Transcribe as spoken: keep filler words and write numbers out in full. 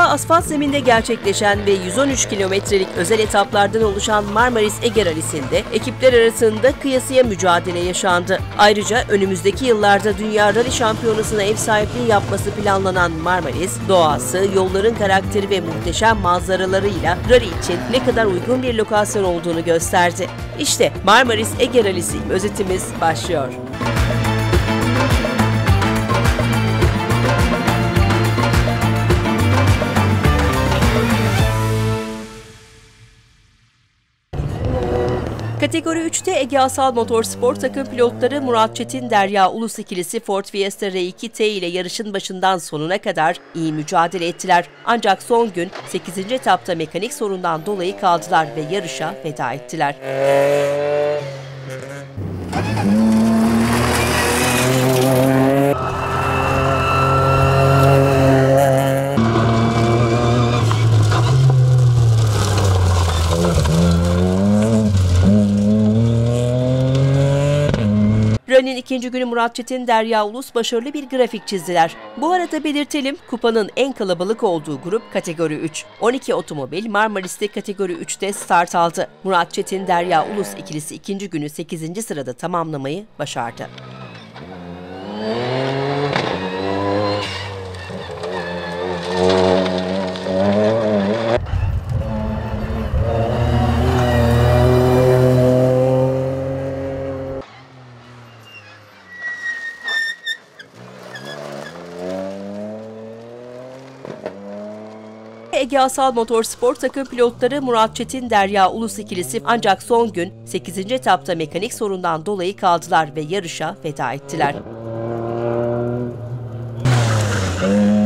asfalt zeminde gerçekleşen ve yüz on üç kilometrelik özel etaplardan oluşan Marmaris Ege Rally'sinde ekipler arasında kıyasıya mücadele yaşandı. Ayrıca önümüzdeki yıllarda Dünya Rally Şampiyonası'na ev sahipliği yapması planlanan Marmaris, doğası, yolların karakteri ve muhteşem manzaralarıyla rally için ne kadar uygun bir lokasyon olduğunu gösterdi. İşte Marmaris Ege Rally'si özetimiz başlıyor. Kategori üçte Ege Asal Motorspor takım pilotları Murat Çetin Derya Ulus ikilisi Ford Fiesta R iki T ile yarışın başından sonuna kadar iyi mücadele ettiler. Ancak son gün sekizinci etapta mekanik sorundan dolayı kaldılar ve yarışa veda ettiler. Rally'nin ikinci günü Murat Çetin, Derya Ulus başarılı bir grafik çizdiler. Bu arada belirtelim, kupanın en kalabalık olduğu grup kategori üç. on iki otomobil Marmaris'te kategori üçte start aldı. Murat Çetin, Derya Ulus ikilisi ikinci günü sekizinci sırada tamamlamayı başardı. Ege Asal Motorspor takım pilotları Murat Çetin Derya Ulus ikilisi ancak son gün sekizinci etapta mekanik sorundan dolayı kaldılar ve yarışa veda ettiler.